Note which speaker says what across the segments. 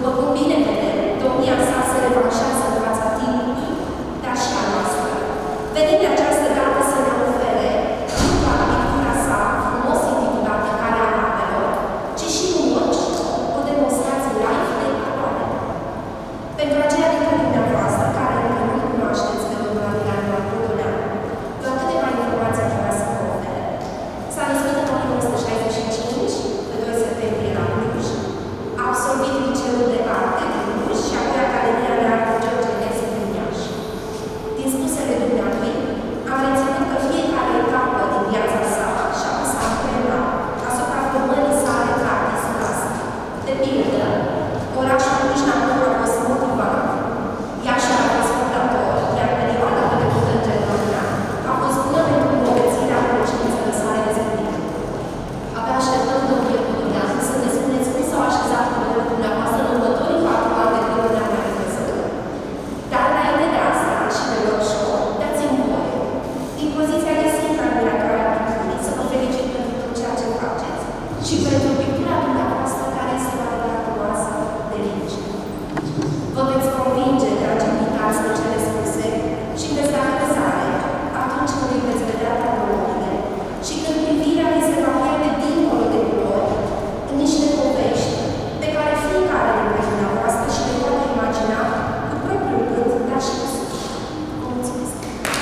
Speaker 1: După cum bine vedem, domnia sa se revanșează în fața timpului, dar și a noastră. Venim de această dată să ne ofere, nu doar pictura sa, frumos intitulată Calea Apelor, ci și un workshop, o demonstrație live de valoare. Pentru aceia dintre dumneavoastră care încă nu cunoașteți pe domnul Adrian Bartolomeanu, doar câteva informații aș vrea să vă ofere. S-a născut în 1965, pe 2 septembrie la Cluj, a absolvit Liceul de Arte din Cluj și apoi Academia de Arte George Enescu din Iași. Din spusele dumnealui, am reținut că fiecare etapă din viața sa și-a pus amprenta asupra formării sale ca artist plastic. De pildă, orașul Cluj-Napoca a fost motivant, Iașiul a fost fondator, iar perioada petrecută în Germania a fost bună pentru îmbogățirea cunoștințelor sale de spune. Abia așteptăm, domnule Podoleanu, să ne spuneți cum s-au așezat lucrurile dumneavoastră în următorii 4 ani de când ne-am mai văzut. Dar înainte de asta și de workshop, dați-mi voie, din poziția de simplă admiratoare a picturii, să vă felicit pentru tot ceea ce faceți și pentru pictura dumneavoastră care este o adevăratoasă de lege. Vă veți convinge, dragi invitați, de cele spuse și veți da crezare atunci când îi veți vedea tabulourile și când privirea vi se va pierde dincolo de culori în niște povești pe care fiecare dintre dumneavoastră și le poate imagina cu propriul gând, dar și cu suși. Vă mulțumesc!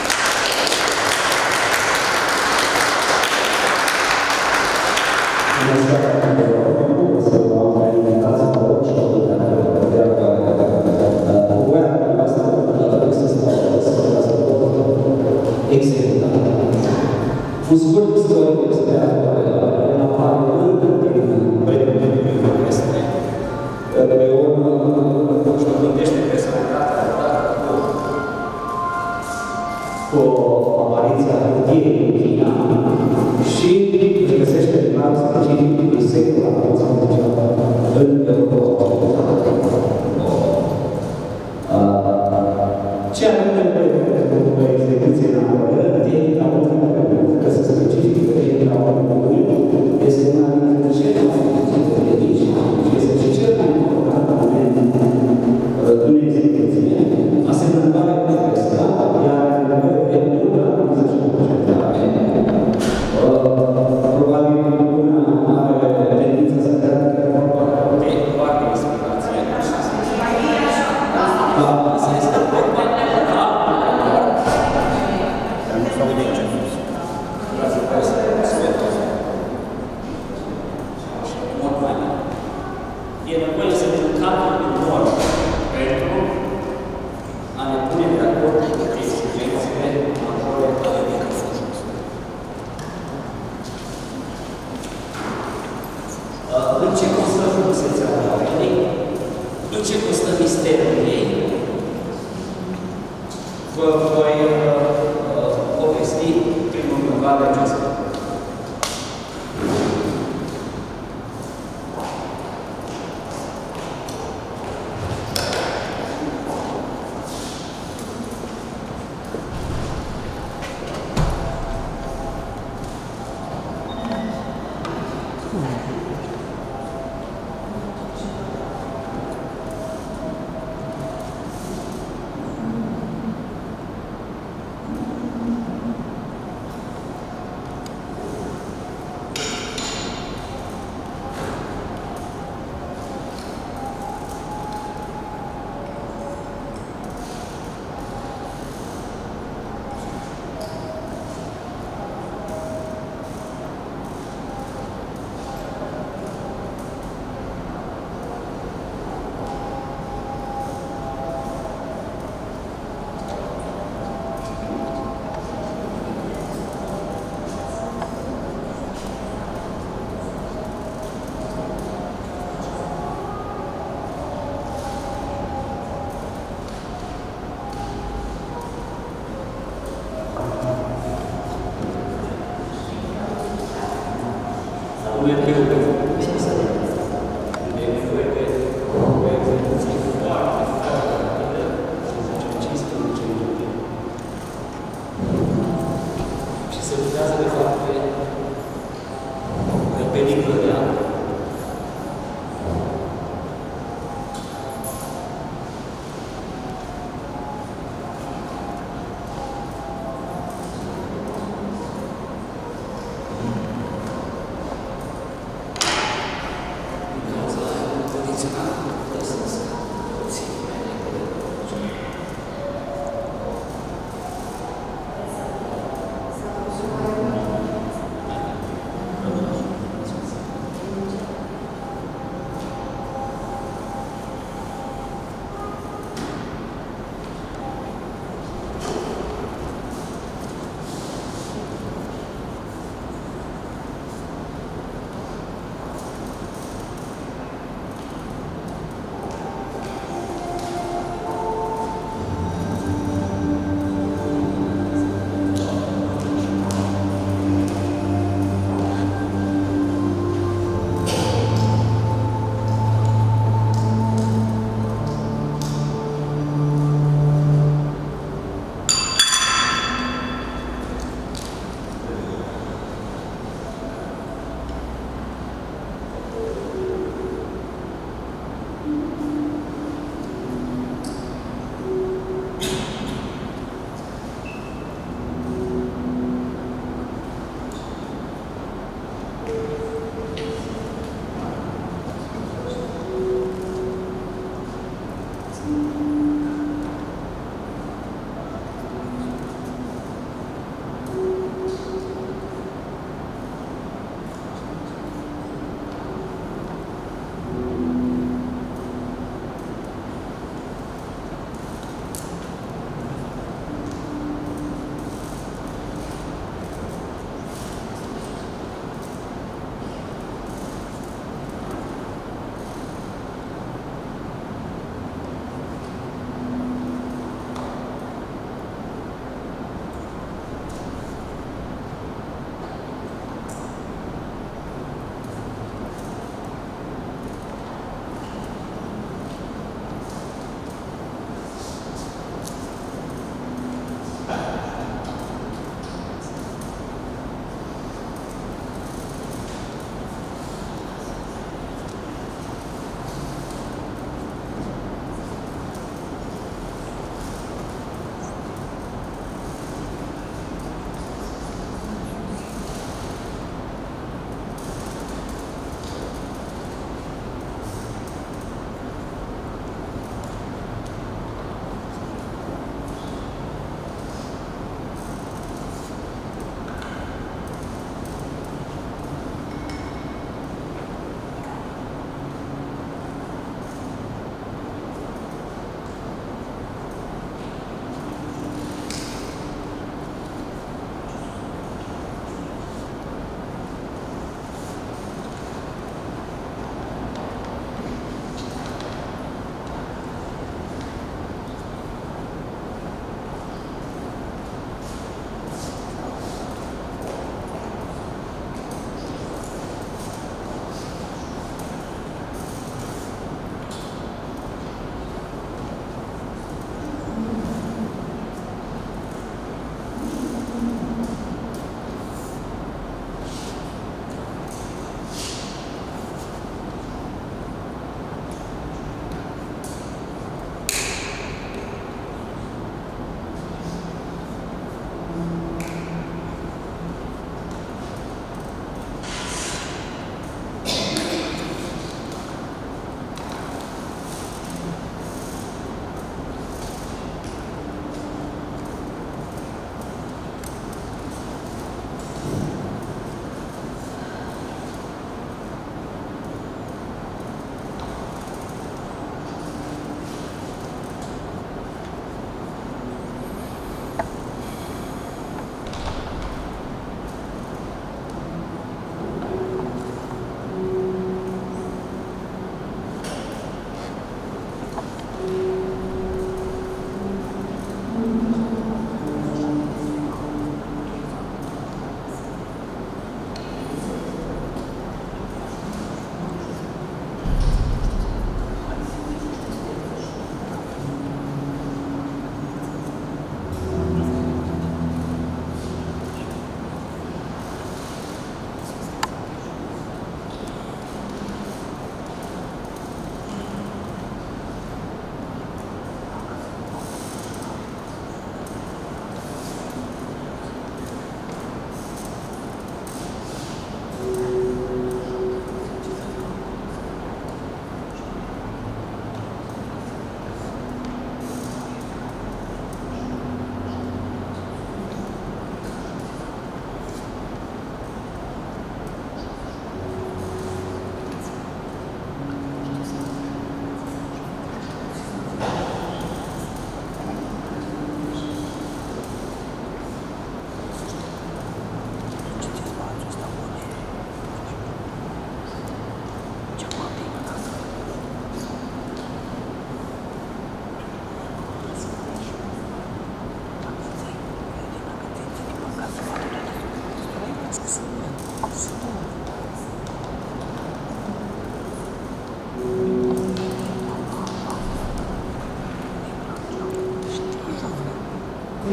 Speaker 2: Un scurt istoric despre Elena Parlă, din premiul este pe urmă își dobândește personalitatea cu apariția hârtiei în China și își găsește clar specificul secul a în Europa. Ce anume pentru execuție în afară, tehnica că se specifică tehnica oamenii este una dintre cele mai importante de aici și este și cel mai important moment în execuție, asemănătoare cu acesta, iar în una să-și concentrare. Probabil una are tendința să creadă că de foarte inspirație. Asta este vorba. E nevoie să ne încadrăm în norme pentru a ne pune de acord cu exigențele majore ale microfonului. În ce constă frumusețea oamenii? În ce constă misterul ei? Vă voi povesti prin următoarea aceasta.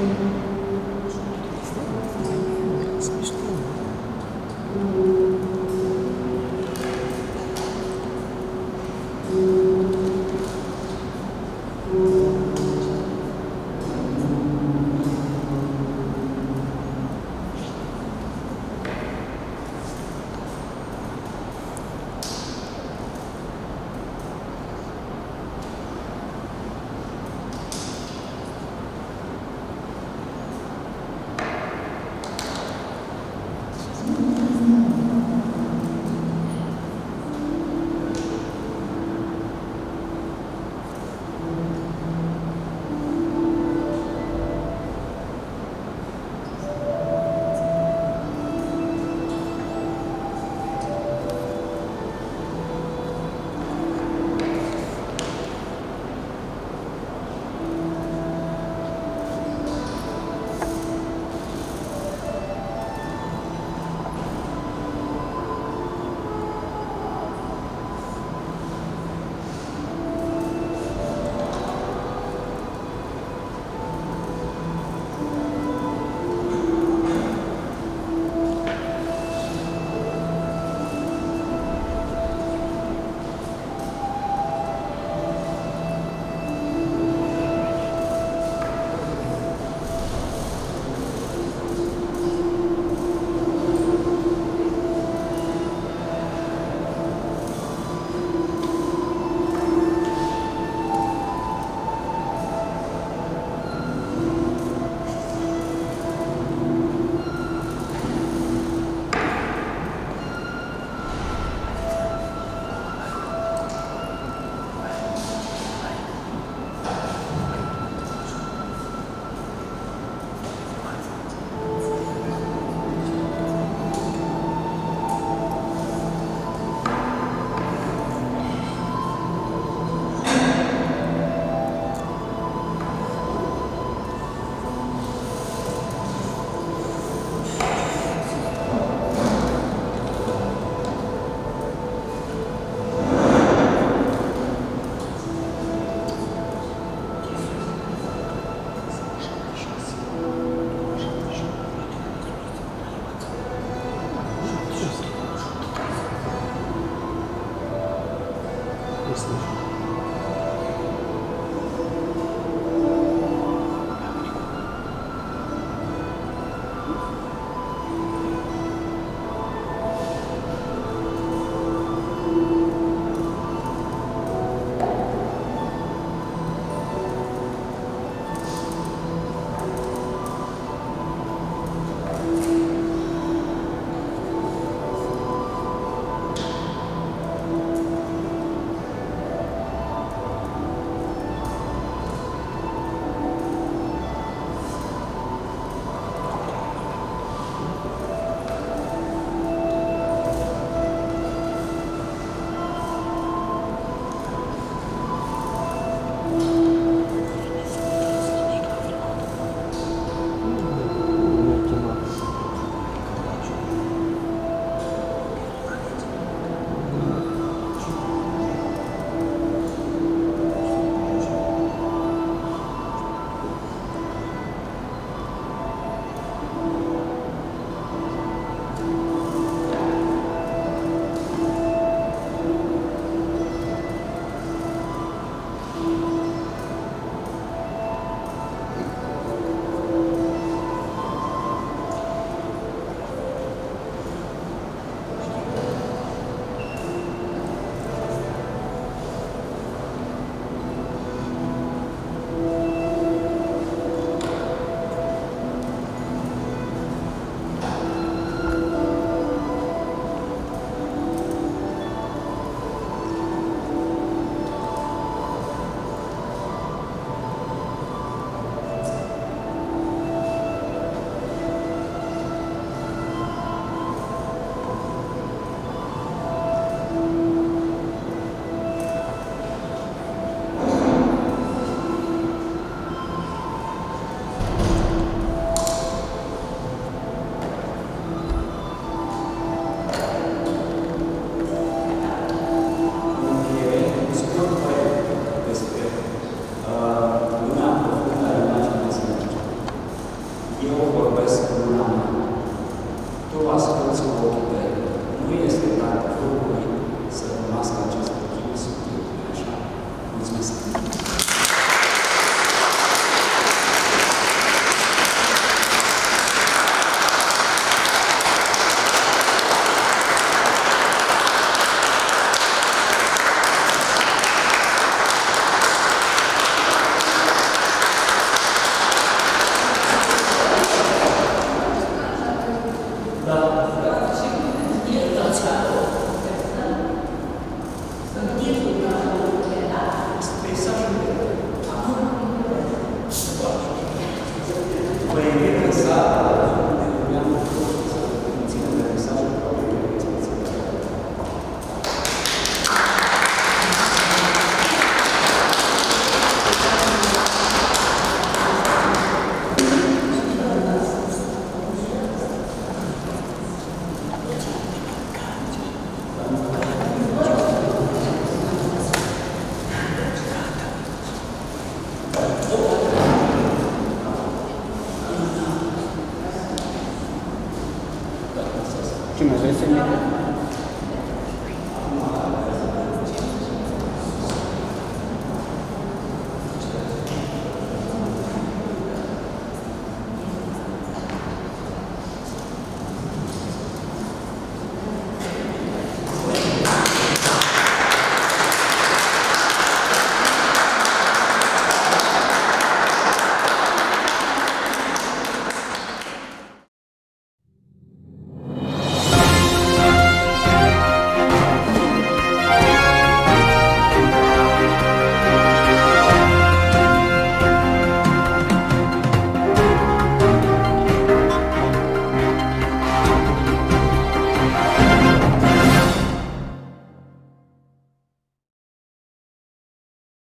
Speaker 1: Amin.